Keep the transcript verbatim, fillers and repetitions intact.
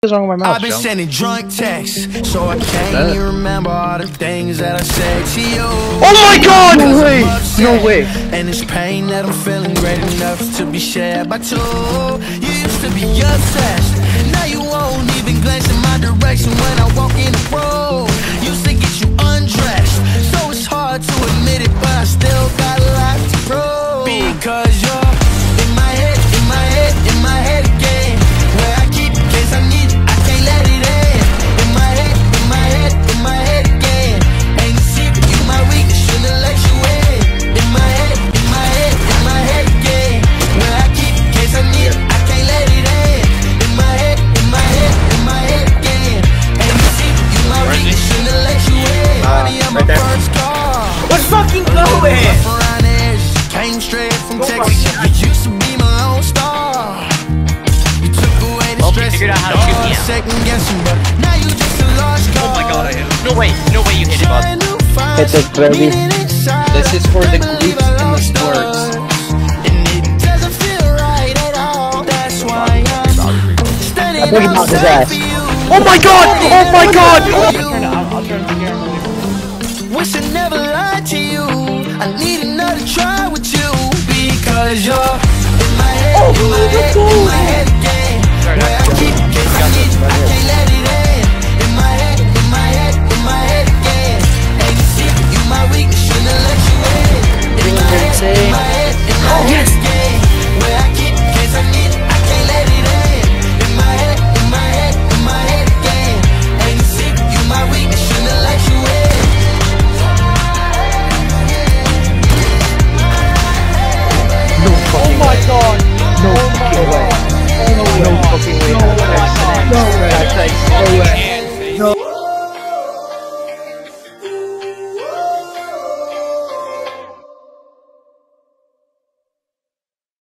What's wrong with my mouth? I've been Joe? sending drunk texts, so I can't even remember all the things that I said to you. Oh my God! No way! No way! And it's pain that I'm feeling great enough to be shared by two. You used to be obsessed, now you won't even glance in my direction when I walk in the room. Used to get you undressed, so it's hard to admit it, but I still got a lot to prove. Because you're in my head, in my head, in my head again. Where I keep in case I need it, I can't let it in. In my head, in my head, in my head again. Ain't a secret, you my weakness, shouldn't let you in. In my head, in my head, in my head again. Where I keep in case I need it, I can't let it in. In my head, in my head, in my head again. Ain't a secret, you my weakness, shouldn't let you in. Honey, I'm my first call. Let's fucking go in! Came straight from Texas. You used to be my lone star. You took away the Oh, stress. figured out how to shoot me out. Second guessing, but now you just a lost cause. Oh my God, I hit him. No way, no way you hit it, bud. Hit it, baby. This is for the glutes and the splurts. And it doesn't feel right at all. That's why I'm standing I'm thinking about his outside ass. for you. Oh my God! Oh my God! Wish I never lied to you. I need another try with you. Because you're in my head, Oh, in my head, in my head again. Where I keep in case I need you, I can't let it in. In my head, in my head, in my head again. Ain't a secret, you my weakness, shouldn't let you in. In my head, in my head, in my head again. Where I keep in case I need it, I can't let it in. In my head, in my head, in my head again. Ain't a secret, you my weakness, shouldn't let you in. Oh my God! No fucking way! No fucking way! No way! No way!